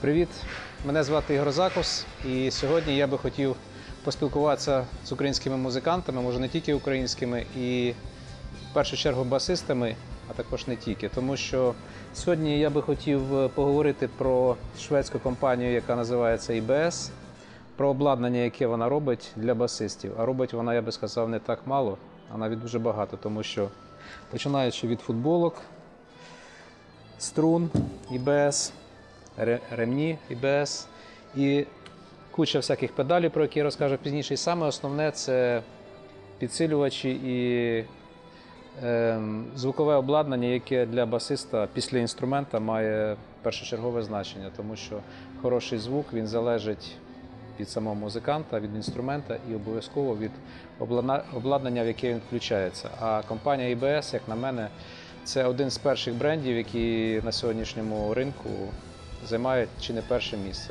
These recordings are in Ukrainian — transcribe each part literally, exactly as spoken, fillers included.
Привіт! Мене звати Ігор Закус, і сьогодні я би хотів поспілкуватися з українськими музикантами, може не тільки українськими, і в першу чергу басистами, а також не тільки. Тому що сьогодні я би хотів поговорити про шведську компанію, яка називається і бе ес, про обладнання, яке вона робить для басистів. А робить вона, я би сказав, не так мало, а навіть дуже багато, тому що починаючи від футболок, струн і бе ес, ремні і бе ес і куча всяких педалей, про які я розкажу пізніше. І саме основне – це підсилювачі і е, звукове обладнання, яке для басиста після інструмента має першочергове значення, тому що хороший звук, він залежить від самого музиканта, від інструмента і обов'язково від обладнання, в яке він включається. А компанія і бе ес, як на мене, це один з перших брендів, які на сьогоднішньому ринку займають чи не перше місце.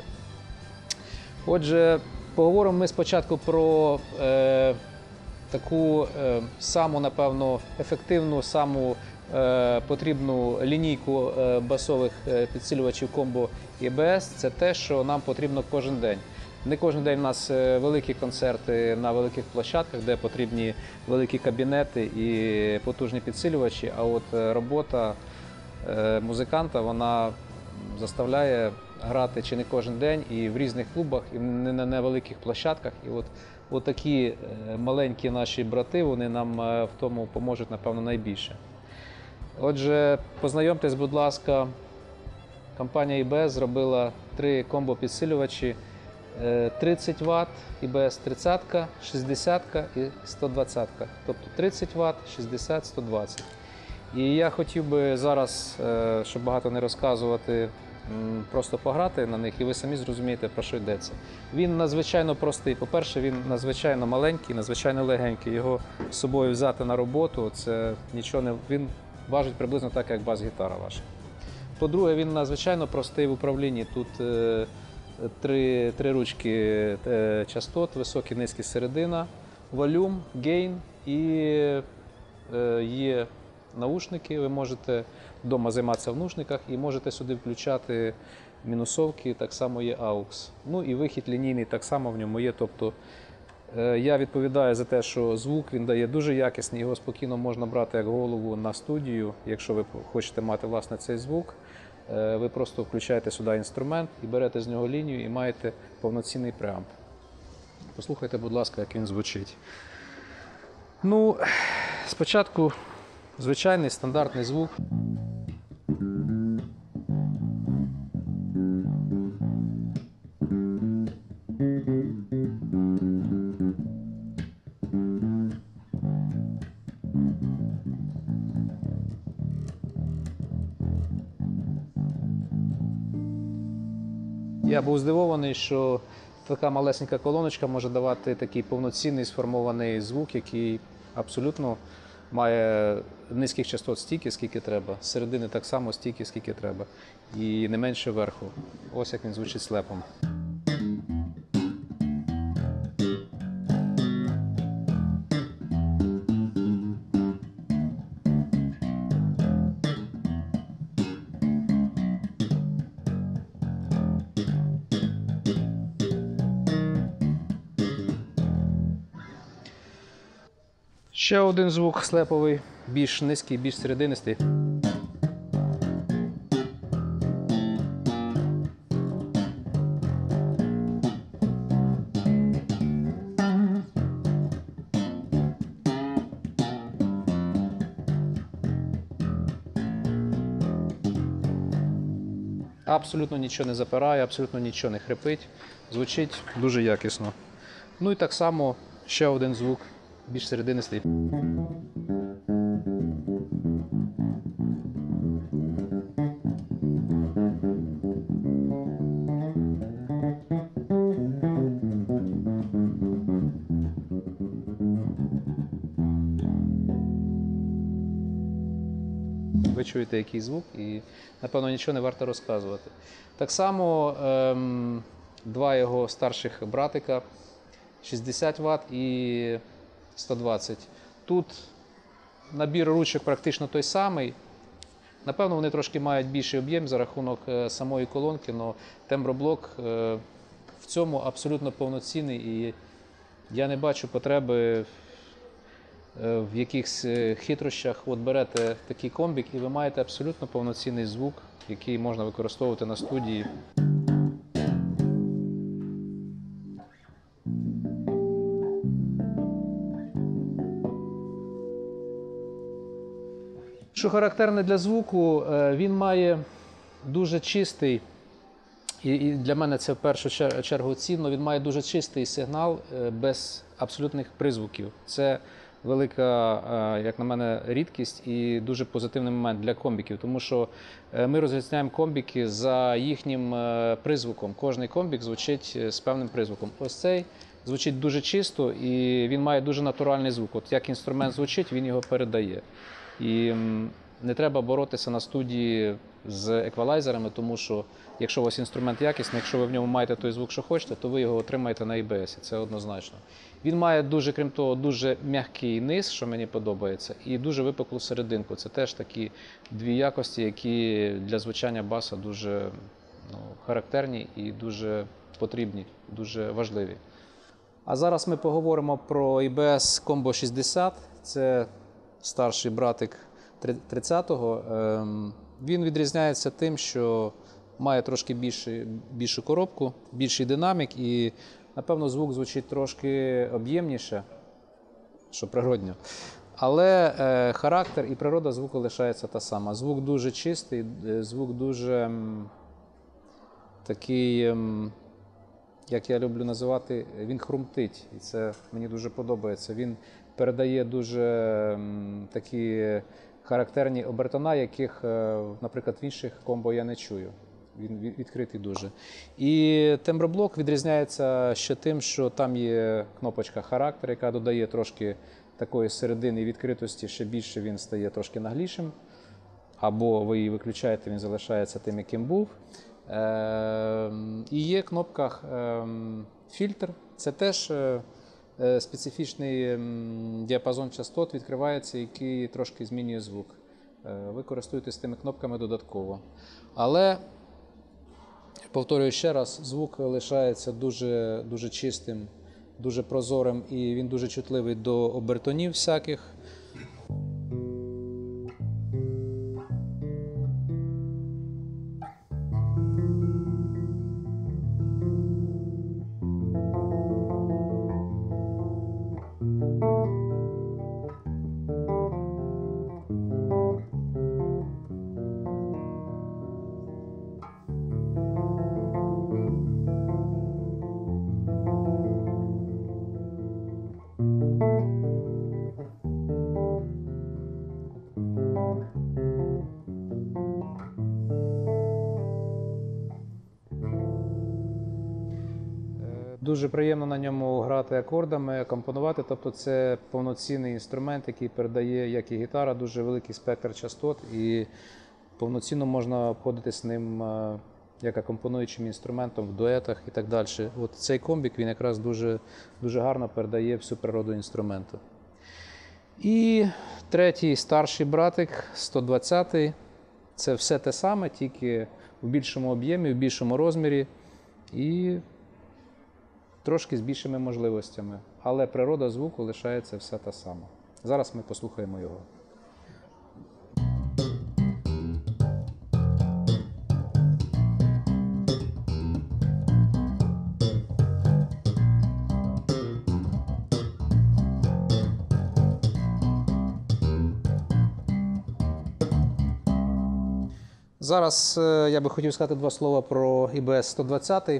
Отже, поговоримо ми спочатку про е, таку е, саму, напевно, ефективну, саму е, потрібну лінійку е, басових е, підсилювачів комбо і бе ес. Це те, що нам потрібно кожен день. Не кожен день у нас великі концерти на великих площадках, де потрібні великі кабінети і потужні підсилювачі, а от робота е, музиканта, вона заставляє грати чи не кожен день і в різних клубах, і не на невеликих площадках. І от, от такі маленькі наші брати, вони нам в тому поможуть, напевно, найбільше. Отже, познайомтесь, будь ласка, компанія і бе ес зробила три комбо-підсилювачі тридцять ватт, і бе ес тридцять, шістдесят і сто двадцять. Тобто тридцять ватт, шістдесят, сто двадцять. І я хотів би зараз, щоб багато не розказувати, просто пограти на них, і ви самі зрозумієте, про що йдеться. Він надзвичайно простий. По-перше, він надзвичайно маленький, надзвичайно легенький. Його з собою взяти на роботу, це нічого не... Він важить приблизно так, як бас-гітара ваша. По-друге, він надзвичайно простий в управлінні. Тут е, три, три ручки е, частот, високий, низький, середина, волюм, гейн і е, є наушники. Ви можете вдома займатися в наушниках і можете сюди включати мінусовки, так само є аукс. Ну і вихід лінійний так само в ньому є. Тобто е, я відповідаю за те, що звук він дає дуже якісний, його спокійно можна брати як голову на студію. Якщо ви хочете мати власне цей звук, е, ви просто включаєте сюди інструмент і берете з нього лінію і маєте повноцінний преамп. Послухайте, будь ласка, як він звучить. Ну, спочатку звичайний стандартний звук. Я був здивований, що така малесенька колоночка може давати такий повноцінний сформований звук, який абсолютно має низьких частот стільки, скільки треба, з середини так само стільки, скільки треба, і не менше верху. Ось як він звучить слепом. Ще один звук слеповий, більш низький, більш серединистий. Абсолютно нічого не запирає, абсолютно нічого не хрипить. Звучить дуже якісно. Ну і так само ще один звук, більш серединистий. Ви чуєте, який звук, і, напевно, нічого не варто розказувати. Так само ем, два його старших братика, шістдесят ватт і сто двадцять. Тут набір ручок практично той самий, Напевно, вони трошки мають більший об'єм за рахунок самої колонки, але темброблок в цьому абсолютно повноцінний, і я не бачу потреби в якихось хитрощах. От берете такий комбік і ви маєте абсолютно повноцінний звук, який можна використовувати на студії. Що характерне для звуку, він має дуже чистий, і для мене це в першу чергу цінно, він має дуже чистий сигнал без абсолютних призвуків. Це велика, як на мене, рідкість і дуже позитивний момент для комбіків, тому що ми розрізняємо комбіки за їхнім призвуком. Кожний комбік звучить з певним призвуком. Ось цей звучить дуже чисто і він має дуже натуральний звук. От як інструмент звучить, він його передає. І не треба боротися на студії з еквалайзерами, тому що якщо у вас інструмент якісний, якщо ви в ньому маєте той звук, що хочете, то ви його отримаєте на і бі ес, це однозначно. Він має дуже, крім того, дуже м'який низ, що мені подобається, і дуже випуклу серединку. Це теж такі дві якості, які для звучання баса дуже ну, характерні і дуже потрібні, дуже важливі. А зараз ми поговоримо про і бі ес Combo шістдесят. Це старший братик тридцятого. Він відрізняється тим, що має трошки більшу, більшу коробку, більший динамік і, напевно, звук звучить трошки об'ємніше, що природньо. Але е, характер і природа звуку лишається та сама. Звук дуже чистий, звук дуже м, такий, м, як я люблю називати, він хрумтить. І це мені дуже подобається. Він передає дуже м, такі характерні обертона, яких, наприклад, в інших комбо я не чую. Він відкритий дуже. І темброблок відрізняється ще тим, що там є кнопочка характер, яка додає трошки такої середини відкритості, ще більше він стає трошки наглішим. Або ви її виключаєте, він залишається тим, яким був. І є кнопка фільтр. Це теж специфічний діапазон частот відкривається, який трошки змінює звук. Ви користуєтесь тими кнопками додатково. Але, повторюю ще раз, звук лишається дуже, дуже чистим, дуже прозорим і він дуже чутливий до обертонів всяких. Дуже приємно на ньому грати акордами, компонувати, тобто це повноцінний інструмент, який передає, як і гітара, дуже великий спектр частот, і повноцінно можна обходитись ним як акомпонуючим інструментом в дуетах і так далі. От цей комбік, він якраз дуже, дуже гарно передає всю природу інструменту. І третій старший братик, сто двадцятий, це все те саме, тільки в більшому об'ємі, в більшому розмірі і трошки з більшими можливостями, але природа звуку лишається все та сама. Зараз ми послухаємо його. Зараз я би хотів сказати два слова про і бі ес сто двадцять.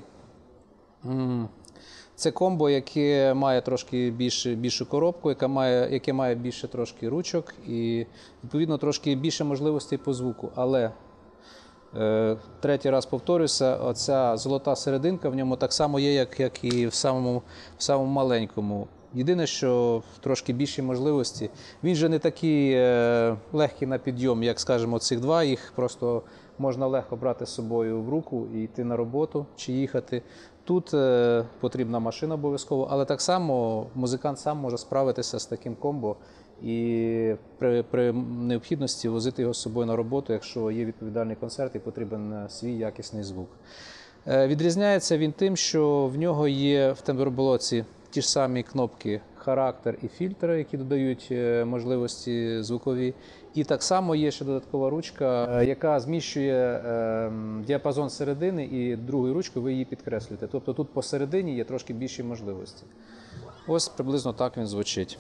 Це комбо, яке має трошки більше, більшу коробку, яке має, яке має більше трошки ручок і, відповідно, трошки більше можливостей по звуку. Але, е, третій раз повторюся, оця золота серединка в ньому так само є, як, як і в самому, в самому маленькому. Єдине, що трошки більші можливості. Він же не такий е, легкий на підйом, як, скажімо, цих два. Їх просто можна легко брати з собою в руку і йти на роботу чи їхати. Тут е, потрібна машина обов'язково, але так само музикант сам може справитися з таким комбо і при, при необхідності возити його з собою на роботу, якщо є відповідальний концерт і потрібен свій якісний звук. Е, відрізняється він тим, що в нього є в темброблоці ті ж самі кнопки характер і фільтр, які додають е, можливості звукові. І так само є ще додаткова ручка, е, яка зміщує е, діапазон середини, і другою ручкою ви її підкреслюєте. Тобто тут посередині є трошки більші можливості. Ось приблизно так він звучить.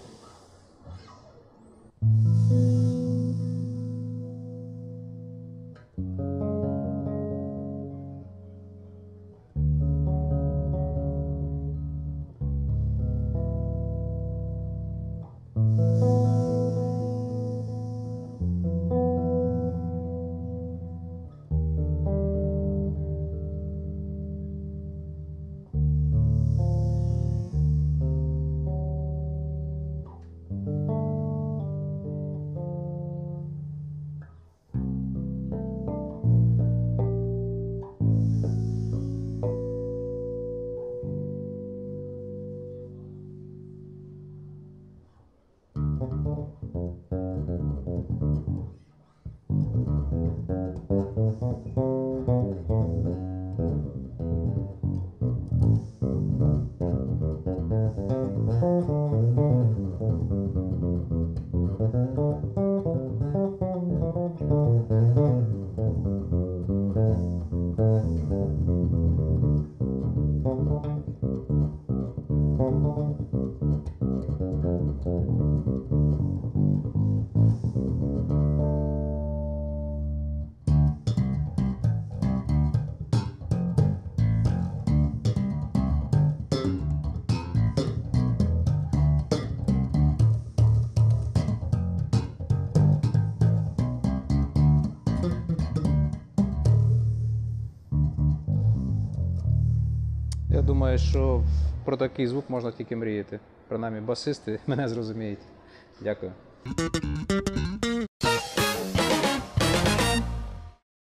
Я думаю, що про такий звук можна тільки мріяти. Принаймні басисти мене зрозуміють. Дякую.